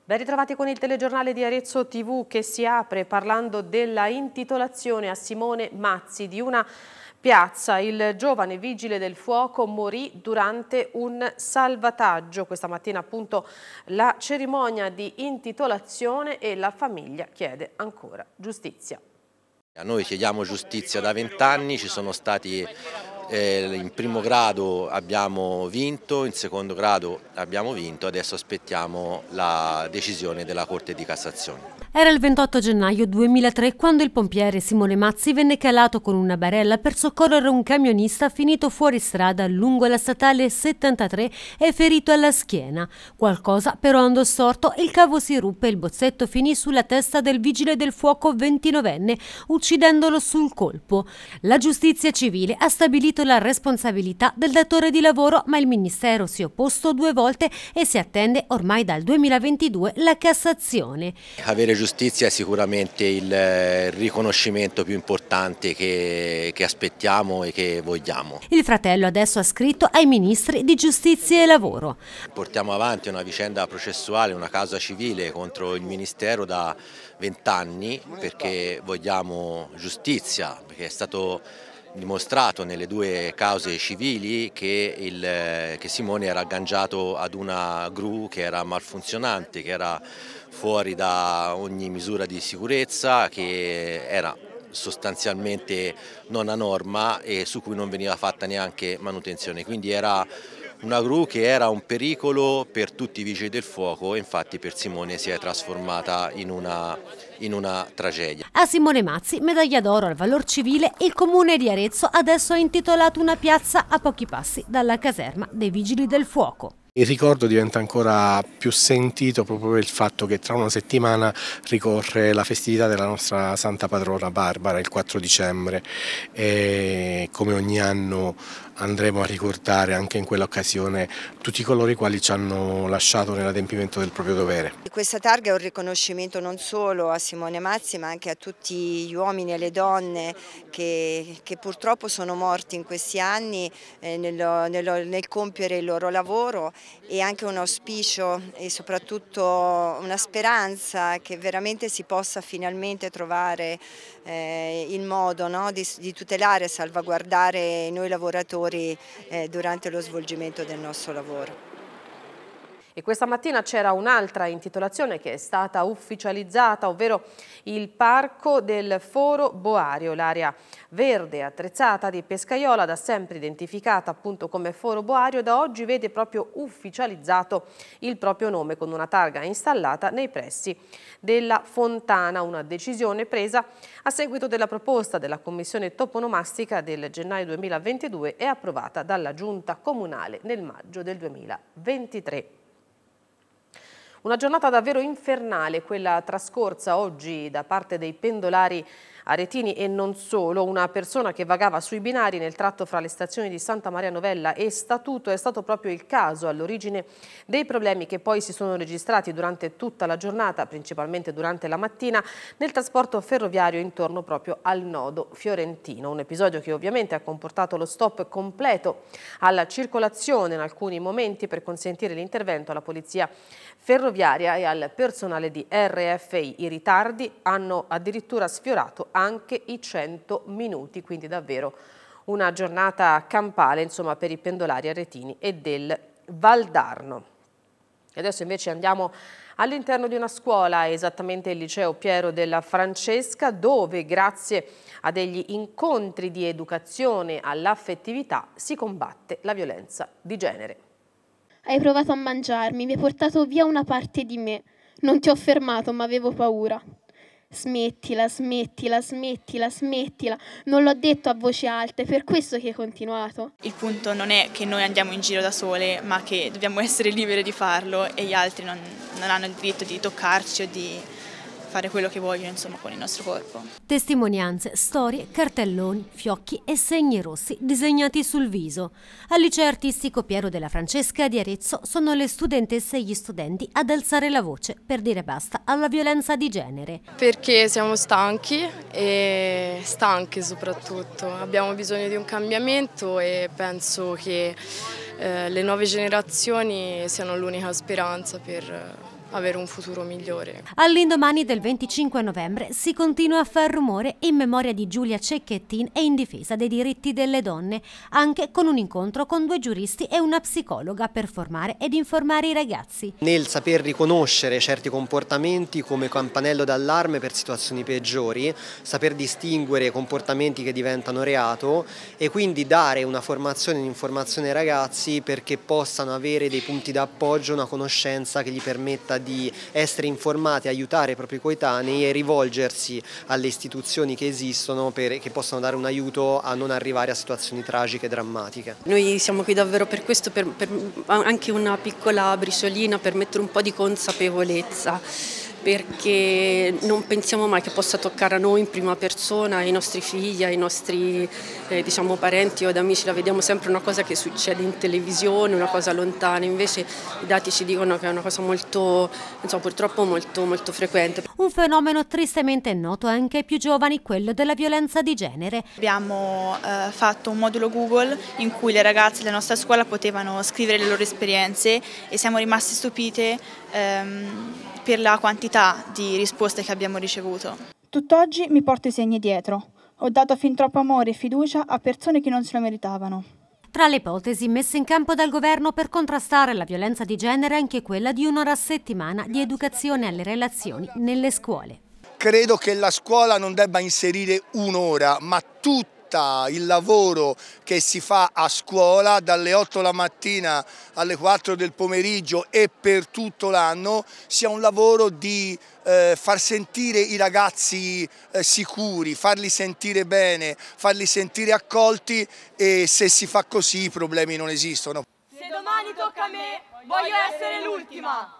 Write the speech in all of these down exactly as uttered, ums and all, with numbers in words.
Ben ritrovati con il telegiornale di Arezzo tivù che si apre parlando della intitolazione a Simone Mazzi di una piazza. Il giovane vigile del fuoco morì durante un salvataggio. Questa mattina appunto la cerimonia di intitolazione e la famiglia chiede ancora giustizia. Noi chiediamo giustizia da vent'anni, ci sono stati eh, in primo grado abbiamo vinto, in secondo grado abbiamo vinto, adesso aspettiamo la decisione della Corte di Cassazione. Era il ventotto gennaio duemilatré quando il pompiere Simone Mazzi venne calato con una barella per soccorrere un camionista finito fuori strada lungo la statale settantatré e ferito alla schiena. Qualcosa però andò storto e il cavo si ruppe e il bozzetto finì sulla testa del vigile del fuoco ventinovenne, uccidendolo sul colpo. La giustizia civile ha stabilito la responsabilità del datore di lavoro, ma il Ministero si è opposto due volte e si attende ormai dal duemilaventidue la Cassazione. Avere giustizia è sicuramente il riconoscimento più importante che, che aspettiamo e che vogliamo. Il fratello adesso ha scritto ai ministri di giustizia e lavoro. Portiamo avanti una vicenda processuale, una causa civile contro il Ministero da vent'anni perché vogliamo giustizia, perché è stato dimostrato nelle due cause civili che, il, che Simone era agganciato ad una gru che era malfunzionante, che era fuori da ogni misura di sicurezza, che era sostanzialmente non a norma e su cui non veniva fatta neanche manutenzione, quindi era una gru che era un pericolo per tutti i vigili del fuoco e infatti per Simone si è trasformata in una, in una tragedia. A Simone Mazzi, medaglia d'oro al valor civile, il comune di Arezzo adesso ha intitolato una piazza a pochi passi dalla caserma dei vigili del fuoco. Il ricordo diventa ancora più sentito proprio per il fatto che tra una settimana ricorre la festività della nostra Santa Patrona Barbara, il quattro dicembre, e come ogni anno andremo a ricordare anche in quell'occasione tutti coloro i quali ci hanno lasciato nell'adempimento del proprio dovere. Questa targa è un riconoscimento non solo a Simone Mazzi ma anche a tutti gli uomini e le donne che, che purtroppo sono morti in questi anni eh, nel, nel, nel compiere il loro lavoro, e anche un auspicio e soprattutto una speranza che veramente si possa finalmente trovare eh, il modo, no, di, di tutelare e salvaguardare noi lavoratori eh, durante lo svolgimento del nostro lavoro. E questa mattina c'era un'altra intitolazione che è stata ufficializzata, ovvero il Parco del Foro Boario, l'area verde attrezzata di Pescaiola, da sempre identificata appunto come Foro Boario, da oggi vede proprio ufficializzato il proprio nome con una targa installata nei pressi della fontana, una decisione presa a seguito della proposta della Commissione toponomastica del gennaio duemilaventidue e approvata dalla Giunta Comunale nel maggio del duemilaventitré. Una giornata davvero infernale, quella trascorsa oggi da parte dei pendolari aretini e non solo. Una persona che vagava sui binari nel tratto fra le stazioni di Santa Maria Novella e Statuto è stato proprio il caso all'origine dei problemi che poi si sono registrati durante tutta la giornata, principalmente durante la mattina, nel trasporto ferroviario intorno proprio al nodo fiorentino. Un episodio che ovviamente ha comportato lo stop completo alla circolazione in alcuni momenti per consentire l'intervento alla polizia ferroviaria e al personale di R F I. I ritardi hanno addirittura sfiorato anche i cento minuti, quindi davvero una giornata campale, insomma, per i pendolari aretini e del Valdarno. E adesso invece andiamo all'interno di una scuola, esattamente il liceo Piero della Francesca, dove grazie a degli incontri di educazione all'affettività si combatte la violenza di genere. Hai provato a mangiarmi, mi hai portato via una parte di me. Non ti ho fermato, ma avevo paura. Smettila, smettila, smettila, smettila. Non l'ho detto a voce alta, è per questo che hai continuato. Il punto non è che noi andiamo in giro da sole, ma che dobbiamo essere libere di farlo e gli altri non, non hanno il diritto di toccarci o di fare quello che vogliono, insomma, con il nostro corpo. Testimonianze, storie, cartelloni, fiocchi e segni rossi disegnati sul viso. Al liceo artistico Piero della Francesca di Arezzo sono le studentesse e gli studenti ad alzare la voce per dire basta alla violenza di genere. Perché siamo stanchi e stanche soprattutto. Abbiamo bisogno di un cambiamento e penso che eh, le nuove generazioni siano l'unica speranza per avere un futuro migliore. All'indomani del venticinque novembre si continua a far rumore in memoria di Giulia Cecchettin e in difesa dei diritti delle donne, anche con un incontro con due giuristi e una psicologa per formare ed informare i ragazzi. Nel saper riconoscere certi comportamenti come campanello d'allarme per situazioni peggiori, saper distinguere comportamenti che diventano reato e quindi dare una formazione e un'informazione ai ragazzi perché possano avere dei punti d'appoggio, una conoscenza che gli permetta di essere informati, aiutare i propri coetanei e rivolgersi alle istituzioni che esistono per, che possano dare un aiuto a non arrivare a situazioni tragiche e drammatiche. Noi siamo qui davvero per questo, per, per anche una piccola briciolina per mettere un po' di consapevolezza, perché non pensiamo mai che possa toccare a noi in prima persona, ai nostri figli, ai nostri eh, diciamo, parenti o ad amici. La vediamo sempre una cosa che succede in televisione, una cosa lontana, invece i dati ci dicono che è una cosa molto, insomma, purtroppo molto, molto frequente. Un fenomeno tristemente noto anche ai più giovani, quello della violenza di genere. Abbiamo eh, fatto un modulo Google in cui le ragazze della nostra scuola potevano scrivere le loro esperienze e siamo rimasti stupite ehm, per la quantità di risposte che abbiamo ricevuto. Tutt'oggi mi porto i segni dietro. Ho dato fin troppo amore e fiducia a persone che non se lo meritavano. Tra le ipotesi messe in campo dal governo per contrastare la violenza di genere anche quella di un'ora a settimana di educazione alle relazioni nelle scuole. Credo che la scuola non debba inserire un'ora, ma tutto il lavoro che si fa a scuola dalle otto la mattina alle quattro del pomeriggio e per tutto l'anno sia un lavoro di eh, far sentire i ragazzi eh, sicuri, farli sentire bene, farli sentire accolti, e se si fa così i problemi non esistono. Se domani tocca a me, voglio essere l'ultima.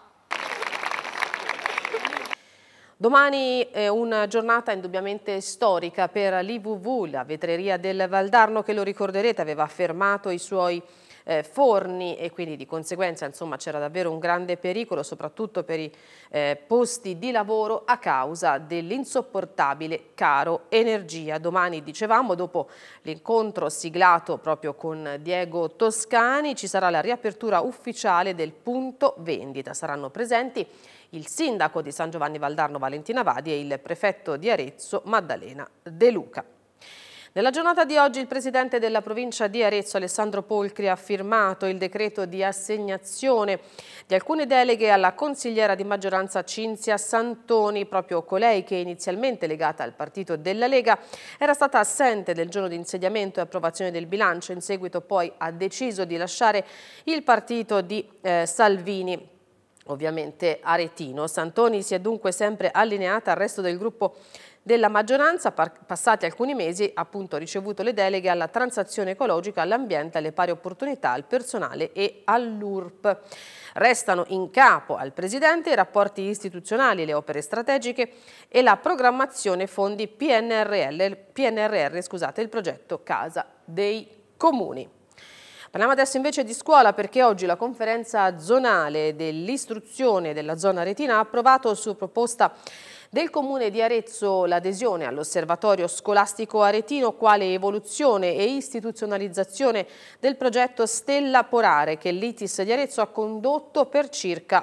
Domani è una giornata indubbiamente storica per l'I V V, la vetreria del Valdarno, che lo ricorderete aveva fermato i suoi eh, forni e quindi di conseguenza insomma c'era davvero un grande pericolo soprattutto per i eh, posti di lavoro a causa dell'insopportabile caro energia. Domani, dicevamo, dopo l'incontro siglato proprio con Diego Toscani, ci sarà la riapertura ufficiale del punto vendita. Saranno presenti il sindaco di San Giovanni Valdarno Valentina Vadi e il prefetto di Arezzo Maddalena De Luca. Nella giornata di oggi il presidente della provincia di Arezzo Alessandro Polcri ha firmato il decreto di assegnazione di alcune deleghe alla consigliera di maggioranza Cinzia Santoni, proprio colei che inizialmente legata al partito della Lega era stata assente del giorno di insediamento e approvazione del bilancio, in seguito poi ha deciso di lasciare il partito di eh, Salvini. Ovviamente aretino. Santoni si è dunque sempre allineata al resto del gruppo della maggioranza. Passati alcuni mesi appunto ha ricevuto le deleghe alla transizione ecologica, all'ambiente, alle pari opportunità, al personale e all'U R P. Restano in capo al Presidente i rapporti istituzionali, le opere strategiche e la programmazione fondi P N R L, P N R R, scusate, il progetto Casa dei Comuni. Parliamo adesso invece di scuola, perché oggi la conferenza zonale dell'istruzione della zona aretina ha approvato su proposta del Comune di Arezzo l'adesione all'Osservatorio Scolastico Aretino quale evoluzione e istituzionalizzazione del progetto Stella Polare che l'I T I S di Arezzo ha condotto per circa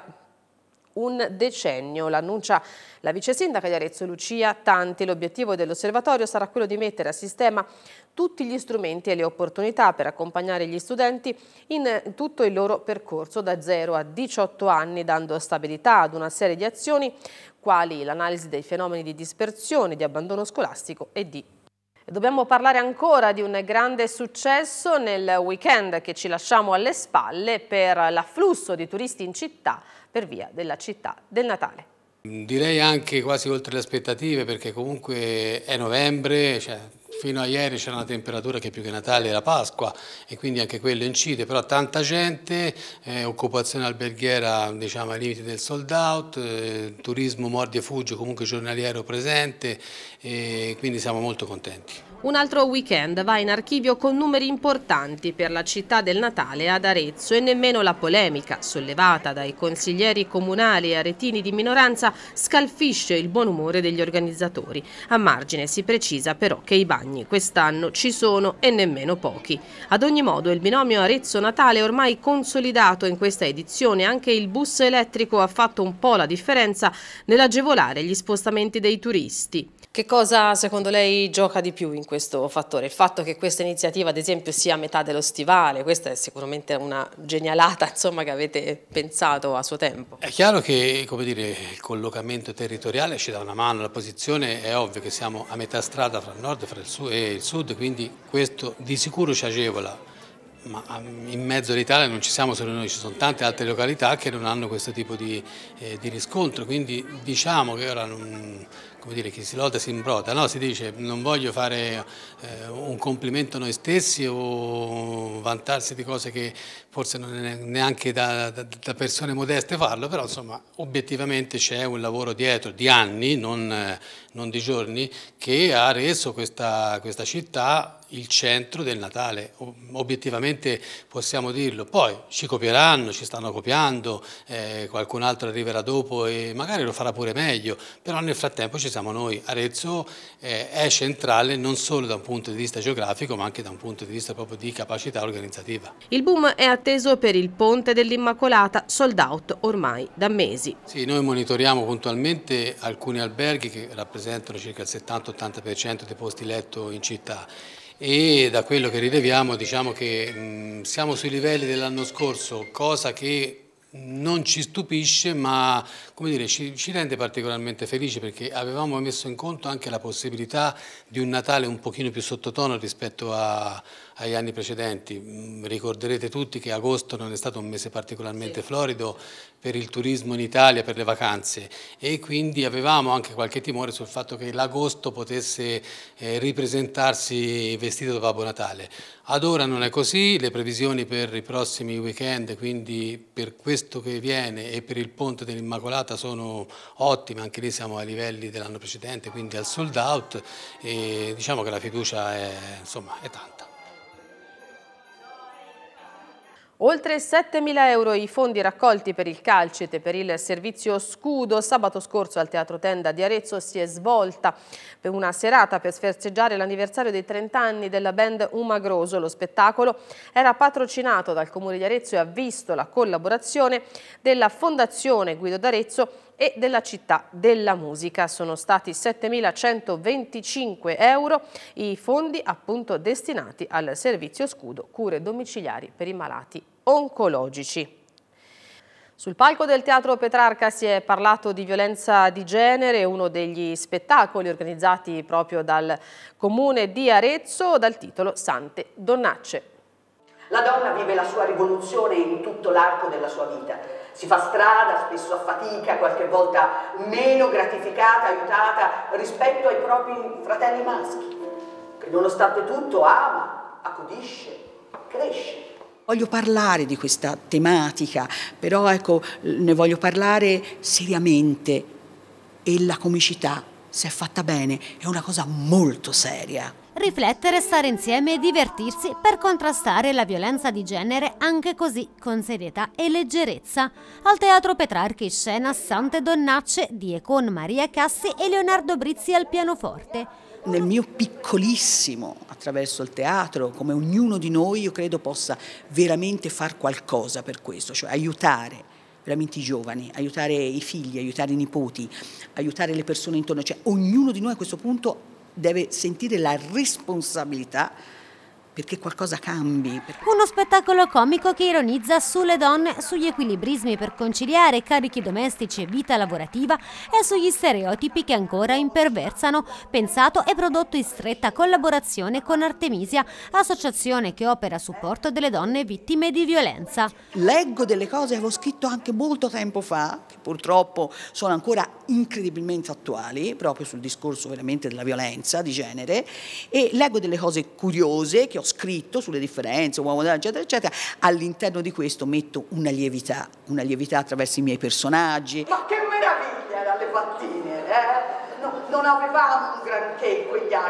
un decennio. L'annuncia la vice sindaca di Arezzo Lucia Tanti. L'obiettivo dell'osservatorio sarà quello di mettere a sistema tutti gli strumenti e le opportunità per accompagnare gli studenti in tutto il loro percorso da zero a diciotto anni, dando stabilità ad una serie di azioni quali l'analisi dei fenomeni di dispersione, di abbandono scolastico e di Dobbiamo parlare ancora di un grande successo nel weekend che ci lasciamo alle spalle per l'afflusso di turisti in città per via della città del Natale. Direi anche quasi oltre le aspettative, perché comunque è novembre, cioè fino a ieri c'era una temperatura che più che Natale era Pasqua e quindi anche quello incide, però tanta gente, eh, occupazione alberghiera diciamo ai limiti del sold out, eh, turismo mordi e fuggi comunque giornaliero presente e quindi siamo molto contenti. Un altro weekend va in archivio con numeri importanti per la città del Natale ad Arezzo e nemmeno la polemica sollevata dai consiglieri comunali e aretini di minoranza scalfisce il buon umore degli organizzatori. A margine si precisa però che i bagni quest'anno ci sono e nemmeno pochi. Ad ogni modo il binomio Arezzo-Natale è ormai consolidato in questa edizione. Anche il bus elettrico ha fatto un po' la differenza nell'agevolare gli spostamenti dei turisti. Che cosa secondo lei gioca di più in questo fattore? Il fatto che questa iniziativa ad esempio sia a metà dello stivale, questa è sicuramente una genialata, insomma, che avete pensato a suo tempo. È chiaro che, come dire, il collocamento territoriale ci dà una mano, la posizione è ovvio che siamo a metà strada fra il nord fra il sud e il sud, quindi questo di sicuro ci agevola. Ma in mezzo all'Italia non ci siamo solo noi, ci sono tante altre località che non hanno questo tipo di, eh, di riscontro, quindi diciamo che ora non, come dire, chi si loda si imbroda, no? Si dice non voglio fare eh, un complimento a noi stessi o vantarsi di cose che forse non è neanche da, da, da persone modeste farlo, però insomma obiettivamente c'è un lavoro dietro di anni, non, eh, non di giorni, che ha reso questa, questa città il centro del Natale, obiettivamente possiamo dirlo. Poi ci copieranno, ci stanno copiando, eh, qualcun altro arriverà dopo e magari lo farà pure meglio, però nel frattempo ci siamo noi. Arezzo eh, è centrale non solo da un punto di vista geografico ma anche da un punto di vista proprio di capacità organizzativa. Il boom è atteso per il Ponte dell'Immacolata, sold out ormai da mesi. Sì, noi monitoriamo puntualmente alcuni alberghi che rappresentano circa il settanta ottanta per cento dei posti letto in città. E da quello che rileviamo diciamo che mh, siamo sui livelli dell'anno scorso, cosa che non ci stupisce ma come dire, ci, ci rende particolarmente felici perché avevamo messo in conto anche la possibilità di un Natale un pochino più sottotono rispetto a, agli anni precedenti. Ricorderete tutti che agosto non è stato un mese particolarmente florido per il turismo in Italia, per le vacanze e quindi avevamo anche qualche timore sul fatto che l'agosto potesse eh, ripresentarsi vestito da Babbo Natale. Ad ora non è così, le previsioni per i prossimi weekend, quindi per questo che viene e per il Ponte dell'Immacolata sono ottime, anche lì siamo ai livelli dell'anno precedente, quindi al sold out e diciamo che la fiducia è, insomma, è tanta. Oltre settemila euro i fondi raccolti per il calcite e per il servizio scudo. Sabato scorso al Teatro Tenda di Arezzo si è svolta per una serata per festeggiare l'anniversario dei trenta anni della band Umagroso. Lo spettacolo era patrocinato dal Comune di Arezzo e ha visto la collaborazione della Fondazione Guido d'Arezzo e della Città della Musica. Sono stati settemilacentoventicinque euro i fondi appunto destinati al servizio scudo, cure domiciliari per i malati oncologici. Sul palco del Teatro Petrarca si è parlato di violenza di genere, uno degli spettacoli organizzati proprio dal Comune di Arezzo dal titolo Sante Donnacce. La donna vive la sua rivoluzione in tutto l'arco della sua vita. Si fa strada, spesso a fatica, qualche volta meno gratificata, aiutata rispetto ai propri fratelli maschi, che nonostante tutto ama, accudisce, cresce. Voglio parlare di questa tematica, però ecco, ne voglio parlare seriamente e la comicità, se è fatta bene, è una cosa molto seria. Riflettere, stare insieme e divertirsi per contrastare la violenza di genere anche così con serietà e leggerezza. Al Teatro Petrarca in scena Sante Donnacce di e con Maria Cassi e Leonardo Brizzi al pianoforte. Nel mio piccolissimo, attraverso il teatro, come ognuno di noi, io credo possa veramente far qualcosa per questo, cioè aiutare veramente i giovani, aiutare i figli, aiutare i nipoti, aiutare le persone intorno, cioè ognuno di noi a questo punto deve sentire la responsabilità perché qualcosa cambi. Uno spettacolo comico che ironizza sulle donne, sugli equilibrismi per conciliare carichi domestici e vita lavorativa e sugli stereotipi che ancora imperversano, pensato e prodotto in stretta collaborazione con Artemisia, associazione che opera a supporto delle donne vittime di violenza. Leggo delle cose che avevo scritto anche molto tempo fa, che purtroppo sono ancora incredibilmente attuali, proprio sul discorso veramente della violenza di genere, e leggo delle cose curiose che ho scritto sulle differenze, uomo, eccetera, eccetera. All'interno di questo metto una lievità, una lievità attraverso i miei personaggi. Ma che meraviglia dalle mattine, eh? No, non avevamo un granché in quegli anni,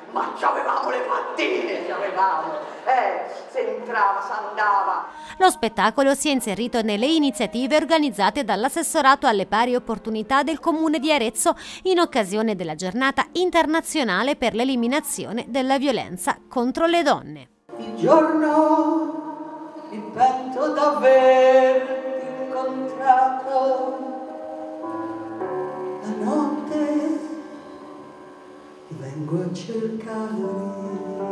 ma ci avevamo le mattine, ci avevamo, eh, se entrava, si andava. Lo spettacolo si è inserito nelle iniziative organizzate dall'assessorato alle pari opportunità del Comune di Arezzo in occasione della giornata internazionale per l'eliminazione della violenza contro le donne. Il giorno mi pento d'averti incontrato, la notte ti vengo a cercare.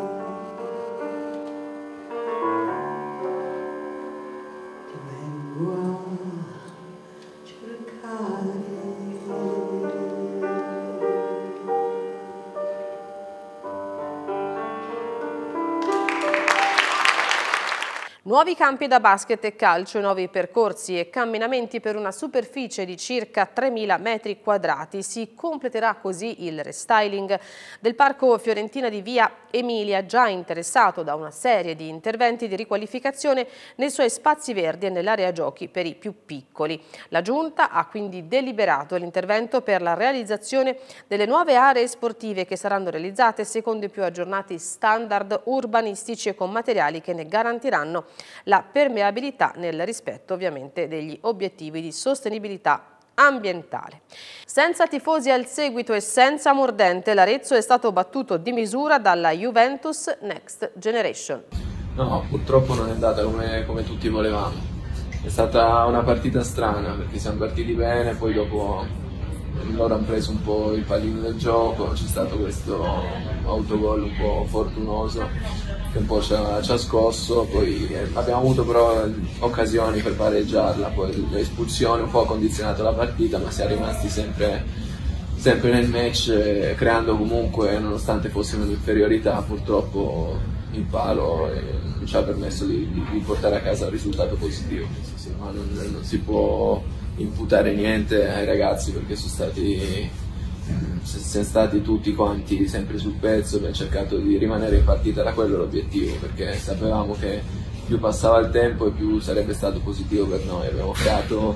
Nuovi campi da basket e calcio, nuovi percorsi e camminamenti per una superficie di circa tremila metri quadrati. Si completerà così il restyling del Parco Fiorentina di Via Emilia, già interessato da una serie di interventi di riqualificazione nei suoi spazi verdi e nell'area giochi per i più piccoli. La Giunta ha quindi deliberato l'intervento per la realizzazione delle nuove aree sportive che saranno realizzate secondo i più aggiornati standard urbanistici e con materiali che ne garantiranno la permeabilità nel rispetto ovviamente degli obiettivi di sostenibilità ambientale. Senza tifosi al seguito e senza mordente, l'Arezzo è stato battuto di misura dalla Juventus Next Generation. No, purtroppo non è andata come, come tutti volevamo. È stata una partita strana perché siamo partiti bene, poi dopo loro hanno preso un po' il pallino del gioco, c'è stato questo autogol un po' fortunoso che un po' ci ha, ci ha scosso, poi abbiamo avuto però occasioni per pareggiarla, poi l'espulsione un po' ha condizionato la partita, ma siamo rimasti sempre, sempre nel match, eh, creando comunque, nonostante fossimo in inferiorità, purtroppo il palo eh, ci ha permesso di, di, di portare a casa un risultato positivo, sì, ma non, non si può imputare niente ai ragazzi perché sono stati, siamo stati tutti quanti sempre sul pezzo, abbiamo cercato di rimanere in partita, era quello l'obiettivo, perché sapevamo che più passava il tempo e più sarebbe stato positivo per noi. Abbiamo creato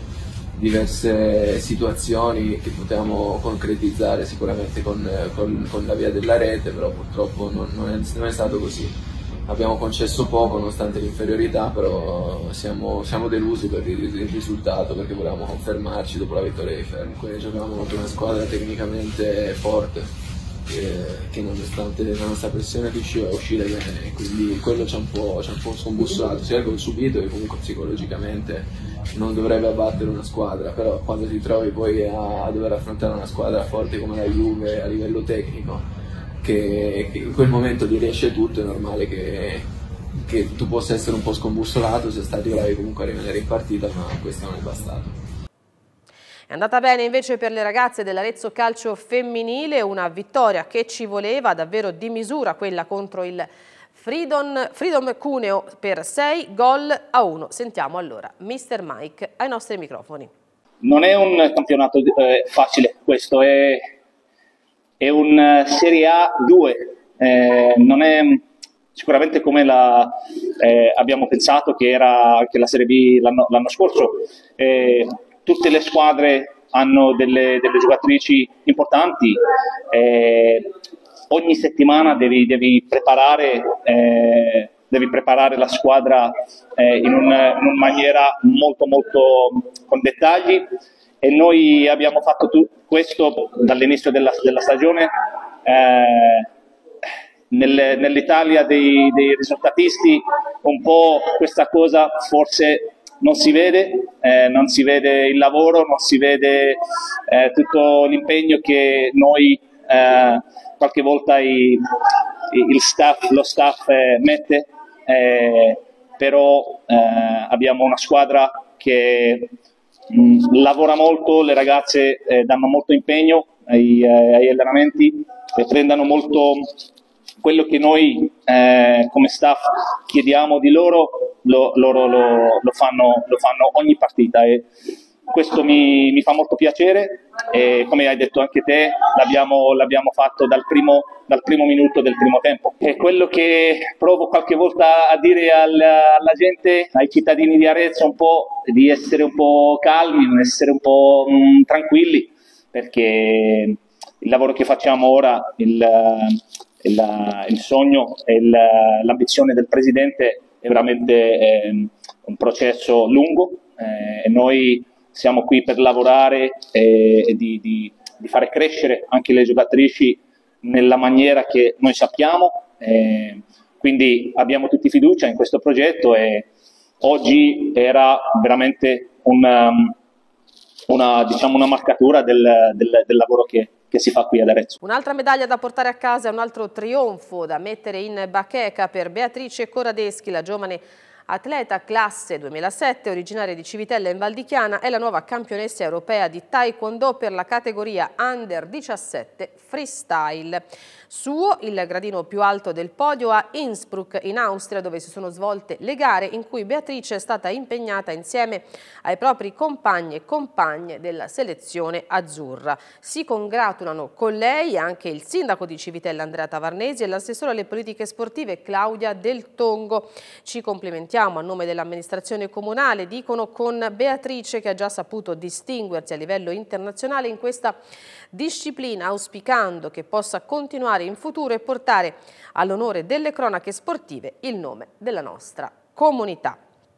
diverse situazioni che potevamo concretizzare sicuramente con, con, con la via della rete, però purtroppo non, non, è, non è stato così. Abbiamo concesso poco nonostante l'inferiorità, però siamo, siamo delusi per il, il risultato perché volevamo confermarci dopo la vittoria di Fermo. Giocavamo contro una squadra tecnicamente forte che, che nonostante la nostra pressione riusciva a uscire bene e quindi quello ci ha un po', un po' scombussolato, sia il gol subito che comunque psicologicamente non dovrebbe abbattere una squadra, però quando ti trovi poi a, a dover affrontare una squadra forte come la Juve a livello tecnico, che, che in quel momento ti riesce tutto, è normale che, che tu possa essere un po' scombussolato, sei stati bravi comunque a rimanere in partita, ma questo non è bastato. È andata bene invece per le ragazze dell'Arezzo Calcio Femminile, una vittoria che ci voleva davvero di misura, quella contro il Freedom, Freedom Cuneo per sei gol a uno. Sentiamo allora mister Mike ai nostri microfoni. Non è un campionato eh, facile questo, è, è un Serie A due, eh, non è sicuramente come la, eh, abbiamo pensato che era anche la Serie B l'anno scorso. Eh, tutte le squadre hanno delle, delle giocatrici importanti, eh, ogni settimana devi, devi, preparare, eh, devi preparare la squadra eh, in, un, in una maniera molto molto con dettagli, e noi abbiamo fatto questo dall'inizio della, della stagione. Eh, nel, nell'Italia dei, dei risultatisti un po' questa cosa forse non si vede, eh, non si vede il lavoro, non si vede eh, tutto l'impegno che noi eh, qualche volta i, il staff, lo staff eh, mette, eh, però eh, abbiamo una squadra che mh, lavora molto, le ragazze eh, danno molto impegno ai, eh, agli allenamenti e prendono molto quello che noi eh, come staff chiediamo di loro, lo, loro lo, lo, fanno, lo fanno ogni partita, e questo mi, mi fa molto piacere, e come hai detto anche te l'abbiamo, l'abbiamo fatto dal primo, dal primo minuto del primo tempo. E quello che provo qualche volta a dire al, alla gente, ai cittadini di Arezzo, un po' di essere un po' calmi, essere un po' mh, tranquilli, perché il lavoro che facciamo ora, il, il, il sogno e il, l'ambizione del Presidente è veramente eh, un processo lungo eh, e noi siamo qui per lavorare e, e di, di, di fare crescere anche le giocatrici nella maniera che noi sappiamo, eh, quindi abbiamo tutti fiducia in questo progetto e oggi era veramente una, una, diciamo una marcatura del, del, del lavoro che, che si fa qui ad Arezzo. Un'altra medaglia da portare a casa e un altro trionfo da mettere in bacheca per Beatrice Corradeschi, la giovane atleta classe duemilasette, originaria di Civitella in Val di Chiana, è la nuova campionessa europea di Taekwondo per la categoria Under diciassette Freestyle. Suo il gradino più alto del podio a Innsbruck in Austria, dove si sono svolte le gare in cui Beatrice è stata impegnata insieme ai propri compagni e compagne della selezione azzurra. Si congratulano con lei anche il sindaco di Civitella Andrea Tavarnesi e l'assessore alle politiche sportive Claudia Del Tongo. Ci complimentiamo a nome dell'amministrazione comunale, dicono, con Beatrice, che ha già saputo distinguersi a livello internazionale in questa disciplina, auspicando che possa continuare in futuro e portare all'onore delle cronache sportive il nome della nostra comunità.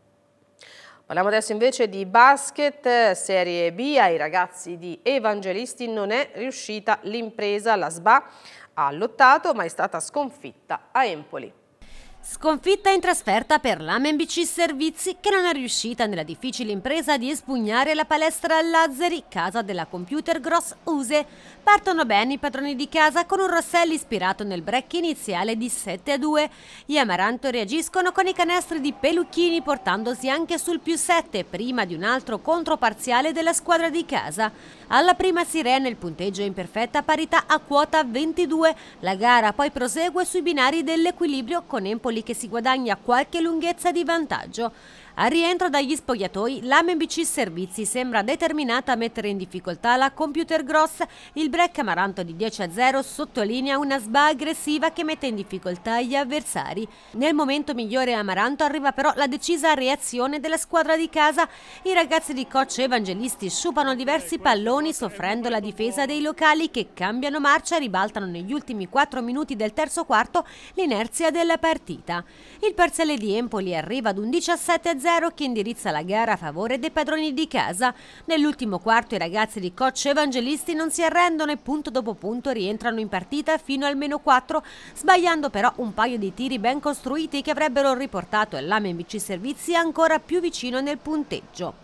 Parliamo adesso invece di basket, Serie B. Ai ragazzi di Evangelisti non è riuscita l'impresa, la S B A ha lottato ma è stata sconfitta a Empoli. Sconfitta in trasferta per l'Amen B C Servizi, che non è riuscita nella difficile impresa di espugnare la palestra Lazzari, casa della Computer Gross Use. Partono bene i padroni di casa con un Rosselli ispirato nel break iniziale di sette a due. Gli Amaranto reagiscono con i canestri di Pelucchini, portandosi anche sul più sette prima di un altro controparziale della squadra di casa. Alla prima sirena il punteggio è in perfetta parità a quota ventidue. La gara poi prosegue sui binari dell'equilibrio, con Empoli che si guadagna qualche lunghezza di vantaggio. Al rientro dagli spogliatoi, l'Amen B C Servizi sembra determinata a mettere in difficoltà la Computer Gross. Il break Amaranto di dieci a zero sottolinea una S B A aggressiva che mette in difficoltà gli avversari. Nel momento migliore Amaranto arriva però la decisa reazione della squadra di casa. I ragazzi di coach Evangelisti sciupano diversi palloni, soffrendo la difesa dei locali, che cambiano marcia e ribaltano negli ultimi quattro minuti del terzo quarto l'inerzia della partita. Il parziale di Empoli arriva ad un diciassette a zero che indirizza la gara a favore dei padroni di casa. Nell'ultimo quarto i ragazzi di coach Evangelisti non si arrendono e punto dopo punto rientrano in partita fino al meno quattro, sbagliando però un paio di tiri ben costruiti che avrebbero riportato l'Amen B C Servizi ancora più vicino nel punteggio.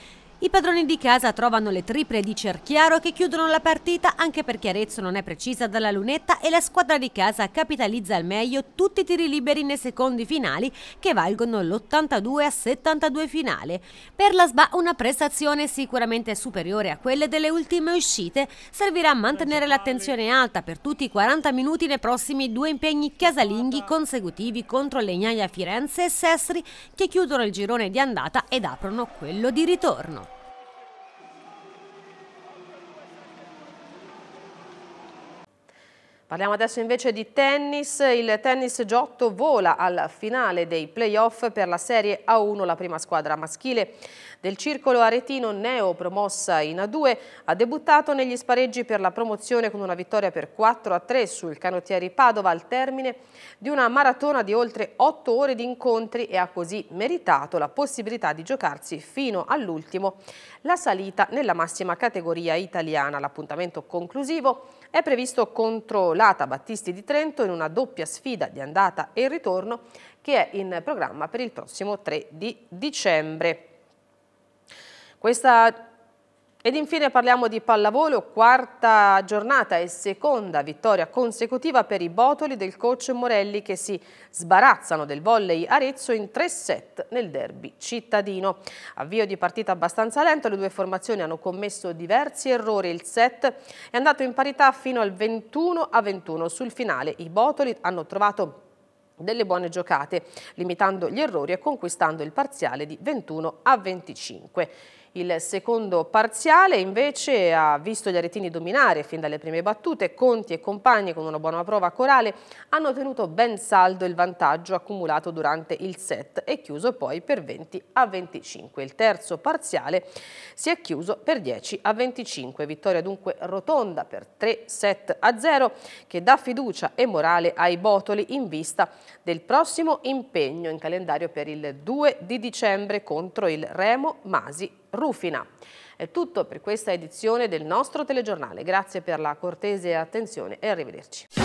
I padroni di casa trovano le triple di Cerchiaro che chiudono la partita, anche perché Arezzo non è precisa dalla lunetta e la squadra di casa capitalizza al meglio tutti i tiri liberi nei secondi finali, che valgono l'ottantadue a settantadue finale. Per la S B A una prestazione sicuramente superiore a quelle delle ultime uscite servirà a mantenere l'attenzione alta per tutti i quaranta minuti nei prossimi due impegni casalinghi consecutivi contro Legnaia Firenze e Sestri, che chiudono il girone di andata ed aprono quello di ritorno. Parliamo adesso invece di tennis. Il tennis Giotto vola al finale dei playoff per la Serie A uno. La prima squadra maschile del circolo aretino, neo promossa in A due, ha debuttato negli spareggi per la promozione con una vittoria per quattro a tre sul Canottieri Padova al termine di una maratona di oltre otto ore di incontri, e ha così meritato la possibilità di giocarsi fino all'ultimo la salita nella massima categoria italiana. L'appuntamento conclusivo è previsto contro l'Ata Battisti di Trento in una doppia sfida di andata e ritorno che è in programma per il prossimo tre di dicembre. Questa... Ed infine parliamo di pallavolo, quarta giornata e seconda vittoria consecutiva per i Botoli del coach Morelli, che si sbarazzano del volley Arezzo in tre set nel derby cittadino. Avvio di partita abbastanza lento, le due formazioni hanno commesso diversi errori, il set è andato in parità fino al ventuno a ventuno. Sul finale i Botoli hanno trovato delle buone giocate, limitando gli errori e conquistando il parziale di ventuno a venticinque. Il secondo parziale invece ha visto gli aretini dominare fin dalle prime battute. Conti e compagni, con una buona prova corale, hanno tenuto ben saldo il vantaggio accumulato durante il set e chiuso poi per venti a venticinque. Il terzo parziale si è chiuso per dieci a venticinque. Vittoria dunque rotonda per tre set a zero che dà fiducia e morale ai botoli in vista del prossimo impegno in calendario per il due di dicembre contro il Remo Masi Rufina. È tutto per questa edizione del nostro telegiornale. Grazie per la cortese attenzione e arrivederci.